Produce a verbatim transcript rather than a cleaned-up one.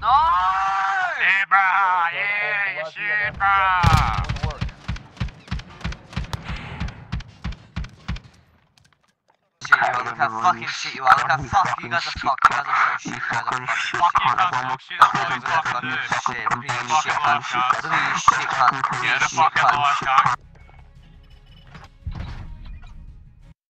Nice! Yeah, bro. Yeah, you shit, bro. Shit, you are. Look how fucking shit you are. Look how fuck. You guys are fucked. You guys are so shit. You guys are fucking Fuck you, cunt. Fuck shit. That's all he's fucking fucking do. shit. Look at you Fucking shit, life, cunt. cunt. Look at you shit, cunt. Look at Yeah, you the shit, fucking cunt. life, cunt.